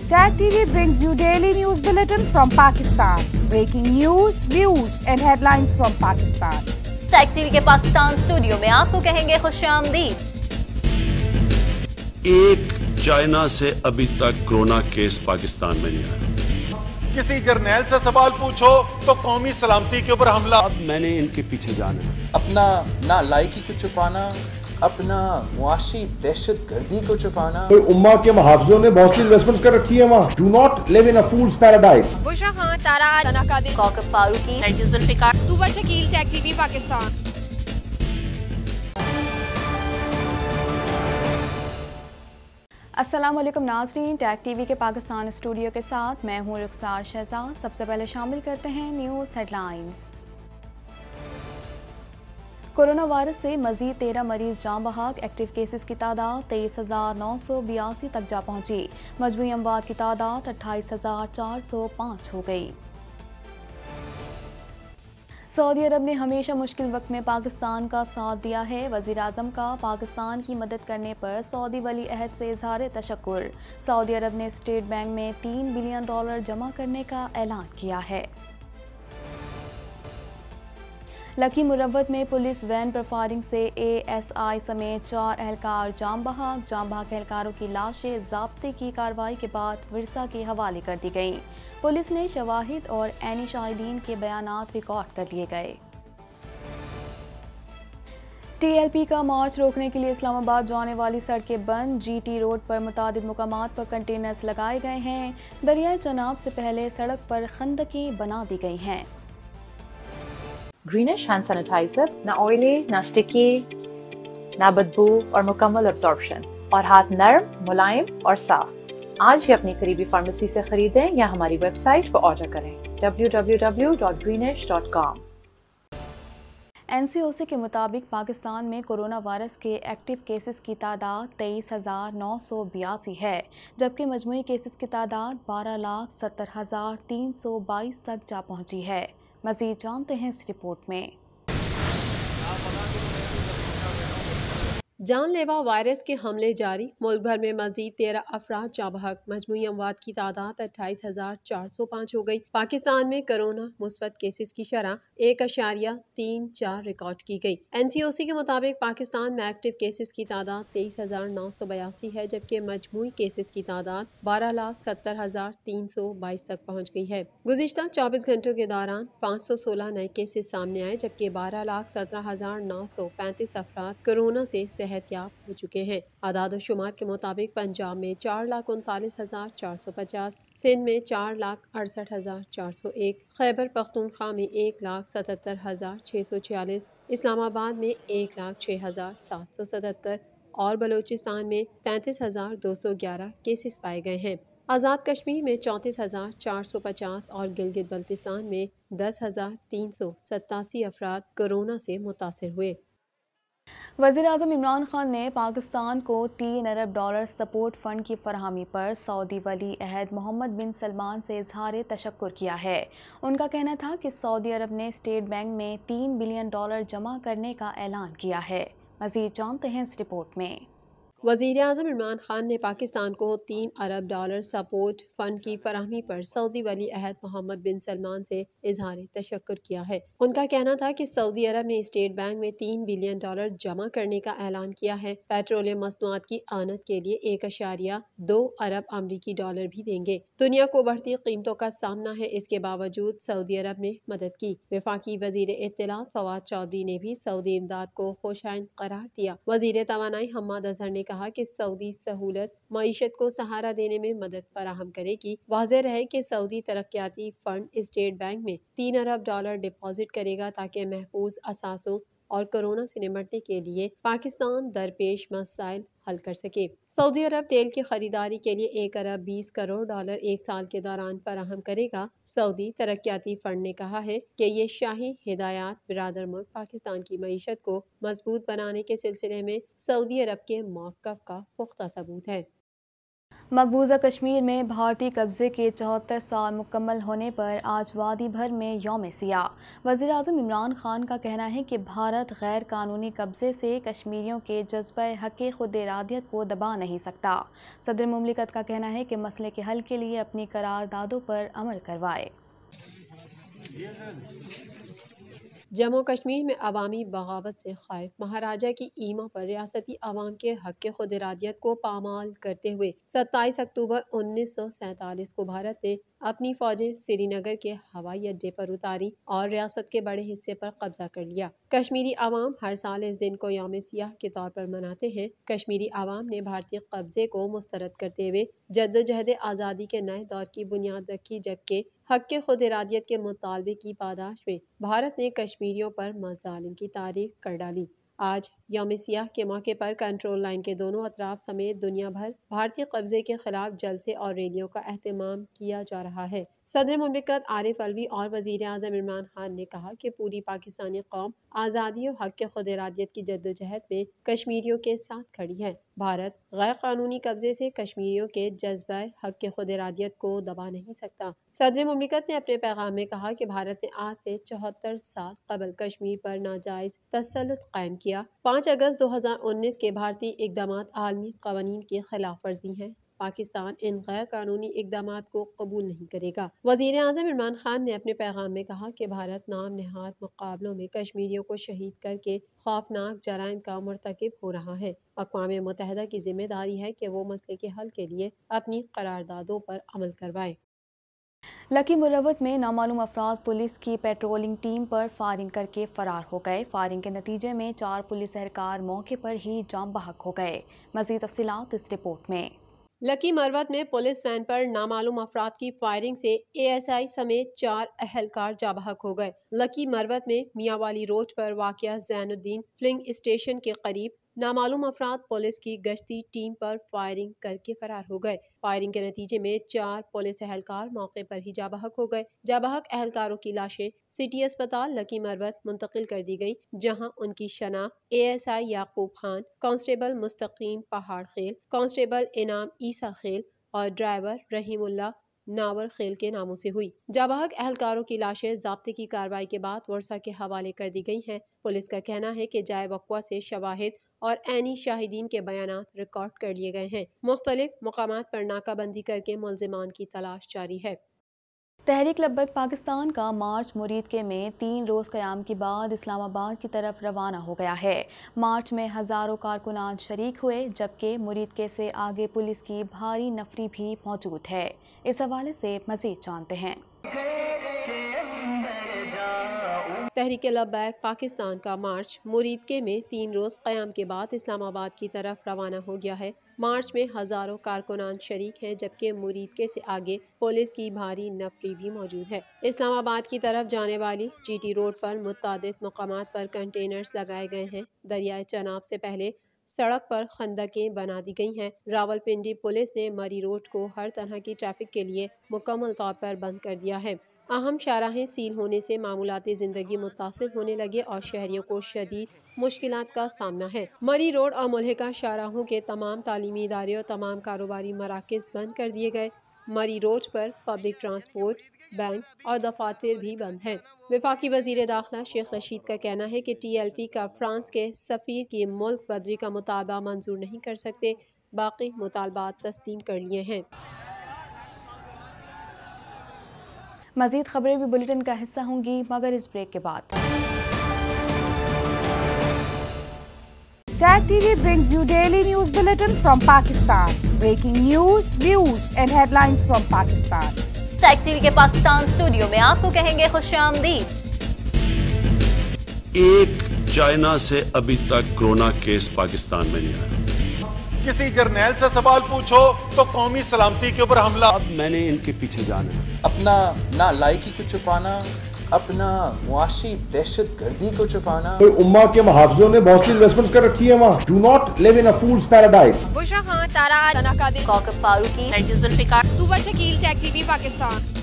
Tag TV brings you daily news bulletin from Pakistan. Breaking news, views and headlines from Pakistan. Tag TV के Pakistan studio में आपको कहेंगे खुशामदीद। एक China से अभी तक कोरोना केस पाकिस्तान में नहीं आया। किसी जर्नैल से सवाल पूछो तो कौमी सलामती के ऊपर हमला। अब मैंने इनके पीछे जाना है। अपना ना लायकी को छुपाना, अपना मुआशी दहशत गर्दी को छुपाना। उम्मा के मुहाफिजों ने बहुत सी इन्वेस्टमेंट्स कर रखी है वहाँ। Do not live in a fool's paradise. Bushra Khan, Sara Tanakadir, Kaukab Farooqui, Nargis Zulfiqar, Tooba Shakeel, Tag TV Pakistan. अस्सलाम वालेकुम नाज़रीन, टैग टीवी के पाकिस्तान स्टूडियो के साथ मैं हूँ रुखसार शहजाद। सबसे पहले शामिल करते हैं न्यूज़ हेडलाइंस। कोरोना वायरस से मज़ीद 13 मरीज जाँ बहक। एक्टिव केसेस की तादाद 23,982 तक जा पहुँची। मजमूई अमवात की तादाद 28,405 हो गई। सऊदी अरब ने हमेशा मुश्किल वक्त में पाकिस्तान का साथ दिया है। वज़ीर आज़म का पाकिस्तान की मदद करने पर सऊदी वली अहद से इज़हार तशक्कुर। सऊदी अरब ने स्टेट बैंक में $3 बिलियन जमा करने का ऐलान किया है। लकी मुरव्वत में पुलिस वैन पर फायरिंग से ASI समेत 4 एहलकार जाम बहक। एहलकारों की लाशें ज़ाब्ते की कार्रवाई के बाद विरसा के हवाले कर दी गईं। पुलिस ने शवाहिद और ऐनी शाहिदीन के बयानात रिकॉर्ड कर लिए गए। TLP का मार्च रोकने के लिए इस्लामाबाद जाने वाली सड़कें बंद। GT रोड पर मुतादिद मुकामात पर कंटेनर्स लगाए गए हैं। दरियाए चनाब से पहले सड़क पर खंदकें बना दी गई हैं। ग्रीनिश हैंड सैनिटाइजर ना ऑयली ना स्टिकी ना बदबू और मुकम्मल अब्जॉर्प्शन और हाथ नरम, मुलायम और साफ। आज ही अपनी करीबी फार्मेसी से खरीदें या हमारी वेबसाइट पर ऑर्डर करें www.greenish.com। NCOC के मुताबिक पाकिस्तान में कोरोना वायरस के एक्टिव केसेस की तादाद 23,982 है, जबकि मजमूई केसेस की तादाद 12,70,322 तक जा पहुंची है। मज़ीद जानते हैं इस रिपोर्ट में। जानलेवा वायरस के हमले जारी। मुल्क भर में मजीद 13 अफराद जाँ बहक। मजमूई अमवात की तादाद 28,405 हो गई। पाकिस्तान में कोरोना मुस्बत केसेस की शरह 1.34 रिकॉर्ड की गई। NCOC के मुताबिक पाकिस्तान में एक्टिव केसेस की तादाद 23,982 है, जबकि मजमूई केसेस की तादाद 12,70,322 तक पहुँच गई है। गुज़िश्ता 24 घंटों के दौरान 516 नए केसेस सामने आए, जबकि 12,17,935 अफराद कोरोना से सेहतयाब हो चुके हैं। आदाद शुमार के मुताबिक पंजाब में 4,39,450, सिंध में 4,68,401, खैबर पख्तूनख्वा में 1,77,646, इस्लामाबाद में 1,06,777 और बलूचिस्तान में 33,211 केसेस पाए गए हैं। आज़ाद कश्मीर में 34,450 और गिलगित बल्तिस्तान में 10,387 अफराद कोरोना से मुतासिर हुए। वज़ीर आज़म इमरान खान ने पाकिस्तान को $3 अरब सपोर्ट फंड की फरहमी पर सऊदी वली अहद मोहम्मद बिन सलमान से इज़हार तशक्कुर किया है। उनका कहना था कि सऊदी अरब ने स्टेट बैंक में $3 बिलियन जमा करने का ऐलान किया है। मज़ीद जानते हैं इस रिपोर्ट में। वज़ीर आज़म इमरान खान ने पाकिस्तान को $3 अरब सपोर्ट फंड की फराहमी पर सऊदी वली अहद मोहम्मद बिन सलमान से इजहार तशक्कुर किया है। उनका कहना था कि सऊदी अरब ने स्टेट बैंक में $3 बिलियन जमा करने का ऐलान किया है। पेट्रोलियम मसनूआत की आनत के लिए 1.2 अरब अमरीकी डॉलर भी देंगे। दुनिया को बढ़ती कीमतों का सामना है, इसके बावजूद सऊदी अरब ने मदद की। वफाकी वज़ीर इत्तलात फवाद चौधरी ने भी सऊदी इमदाद को खुशाइन करार दिया। वज़ीर तवानाई हम्माद अजहर ने कहा कि सऊदी सहूलत मईशत को सहारा देने में मदद फराहम करेगी। वाज़ेह रहे कि सऊदी तरक्याती फंड स्टेट बैंक में $3 अरब डिपॉजिट करेगा ताकि महफूज असासों और कोरोना से निपटने के लिए पाकिस्तान दरपेश मसाइल हल कर सके। सऊदी अरब तेल की खरीदारी के लिए $1 अरब 20 करोड़ एक साल के दौरान फराहम करेगा। सऊदी तरक्याती फंड ने कहा है कि ये शाही हिदायत बिरादर मुल्क पाकिस्तान की मईशत को मजबूत बनाने के सिलसिले में सऊदी अरब के मौक़िफ़ का पुख्ता सबूत है। मकबूजा कश्मीर में भारतीय कब्जे के 74 साल मुकम्मल होने पर आज वादी भर में यौम सियाह। वज़ीर आज़म इमरान खान का कहना है कि भारत गैर कानूनी कब्जे से कश्मीरियों के जज्बे हक़ खुद इरादियत को दबा नहीं सकता। सदर मुमलिकत का कहना है कि मसले के हल के लिए अपनी करारदादों पर अमल करवाए। जम्मू कश्मीर में अवामी बगावत से खाइफ महाराजा की ईमा पर रियासती अवाम के हक़ खुद इरादियत को पामाल करते हुए 27 अक्टूबर 1947 को भारत ने अपनी फौजें श्रीनगर के हवाई अड्डे पर उतारी और रियासत के बड़े हिस्से पर कब्जा कर लिया। कश्मीरी आवाम हर साल इस दिन को यौम सियाह के तौर पर मनाते हैं। कश्मीरी आवाम ने भारतीय कब्जे को मुस्तरद करते हुए जद्दोजहद आज़ादी के नए दौर की बुनियाद रखी, जबकि हक़ खुद इरादियत के मुतालबे की पादाश में भारत ने कश्मीरियों पर मज़ालिम की तारीख कर डाली। आज यौम सियाह के मौके पर कंट्रोल लाइन के दोनों अतराफ समेत दुनिया भर भारतीय कब्जे के खिलाफ जलसे और रैलियों का एहतमाम किया जा रहा है। सदर मुमलिकत आरिफ अलवी और वज़ीर आज़म इमरान खान ने कहा कि पूरी पाकिस्तानी कौम आज़ादी और हक़ खुद इरादियत की जद्दोजहद में कश्मीरियों के साथ खड़ी है। भारत गैर कानूनी कब्जे से कश्मीरियों के जज्बा हक़ खुद इरादियत को दबा नहीं सकता। सदर मुमलिकत ने अपने पैगाम में कहा कि भारत ने आज से 74 साल कबल कश्मीर पर नाजायज़ तसल्लुत कायम किया। 5 अगस्त 2019 के भारतीय इक़दामात आलमी क़वानीन की खिलाफ वर्जी हैं। पाकिस्तान इन गैर कानूनी इक़दामात को कबूल नहीं करेगा। वज़ीर आज़म इमरान खान ने अपने पैगाम में कहा कि भारत नाम नहाद मुकाबलों में कश्मीरियों को शहीद करके खौफनाक जराइम का मुर्तकिब हो रहा है। अक़वाम मुत्तहिदा की जिम्मेदारी है कि वो मसले के हल के लिए अपनी करारदादों पर अमल करवाए। लकी मुरवत में नामालूम अफराद पुलिस की पेट्रोलिंग टीम पर फायरिंग करके फरार हो गए। फायरिंग के नतीजे में 4 पुलिस एहलकार मौके पर ही जान बहक हो गए। मज़ीद तफसीलात इस रिपोर्ट में। लकी मरवत में पुलिस वैन पर नामालूम अफराद की फायरिंग से ASI समेत 4 अहलकार जाँ बहक हो गए। लकी मरवत में मियांवाली रोड पर वाक़या ज़ैनुद्दीन फिलिंग स्टेशन के करीब नामालूम अफराद पुलिस की गश्ती टीम पर फायरिंग करके फरार हो गए। फायरिंग के नतीजे में 4 पुलिस एहलकार मौके पर ही जाँ बहक हो गए। जाँ बहक एहलकारों की लाशें सिटी अस्पताल लकी मरवत मुंतकिल कर दी गई, जहां उनकी शनाख्त ASI याकूब खान, कांस्टेबल मुस्तकीम पहाड़ खेल, कांस्टेबल इनाम ईसा खेल और ड्राइवर रहीमुल्ला नावर खेल के नामों से हुई। जाबहक एहलकारों की लाशें ज़ाब्ते की कार्रवाई के बाद वर्षा के हवाले कर दी गई हैं। पुलिस का कहना है कि जाए वक़्वा से शवाहिद और ऐनी शाहिदीन के बयानात रिकॉर्ड कर लिए गए हैं। मुख्तलिफ मकामात पर नाकाबंदी करके मुल्ज़िमान की तलाश जारी है। तहरीक लब्बैक पाकिस्तान का मार्च मुरीदके में 3 रोज़ क़याम के बाद इस्लामाबाद की तरफ रवाना हो गया है। मार्च में हज़ारों कारकुनान शरीक हुए, जबकि मुरीदके से आगे पुलिस की भारी नफरी भी मौजूद है। इस हवाले से मज़ीद जानते हैं। तहरीक लब्बैक पाकिस्तान का मार्च मुरीदके में 3 रोज़ क़याम के बाद इस्लामाबाद की तरफ रवाना हो गया है। मार्च में हज़ारों कारकुनान शरीक हैं, जबकि मुरीदके से आगे पुलिस की भारी नफरी भी मौजूद है। इस्लामाबाद की तरफ जाने वाली GT रोड पर मुतादिद मकामात पर कंटेनर्स लगाए गए हैं। दरियाए चनाब से पहले सड़क पर खंदकें बना दी गई हैं। रावलपिंडी पुलिस ने मरी रोड को हर तरह की ट्रैफिक के लिए मुकम्मल तौर पर बंद कर दिया है। अहम शाहराहें सील होने से मामूलाती ज़िंदगी मुतासिर होने लगे और शहरियों को शदीद मुश्किलात का सामना है। मरी रोड और मुल्हिका शाहराहों के तमाम तालीमी इदारे और तमाम कारोबारी मराकज़ बंद कर दिए गए। मरी रोड पर पब्लिक ट्रांसपोर्ट, बैंक और दफातर भी बंद हैं। वफाकी वज़ीर दाखिला शेख रशीद का कहना है कि TLP का फ्रांस के सफ़ीर की मुल्क बदरी का मुतालबा मंजूर नहीं कर सकते। बाकी मुतालबात तस्लीम कर लिए हैं। मज़ीद खबरें भी बुलेटिन का हिस्सा होंगी, मगर इस ब्रेक के बाद। Tag TV brings you daily news bulletin from Pakistan. Breaking news, views and headlines from Pakistan. Tag TV के पाकिस्तान स्टूडियो में आपको कहेंगे खुशामदीद। एक चाइना से अभी तक कोरोना केस पाकिस्तान में नहीं आया। किसी जर्नैल से सवाल पूछो तो कौमी सलामती के ऊपर हमला। अब मैंने इनके पीछे जाना है। अपना नालायकी को छुपाना, अपना मुआशी दहशत गर्दी को छुपाना। तो उम्मा के मुहाफ़िज़ों ने बहुत सी इन्वेस्टमेंट्स कर रखी है वहाँ। Do not live in a fools paradise. Bushra Khan, Sara, Sana Qadir, Kaukab Farooqui, Zulfiqar, Tooba Shakeel, tag TV Pakistan.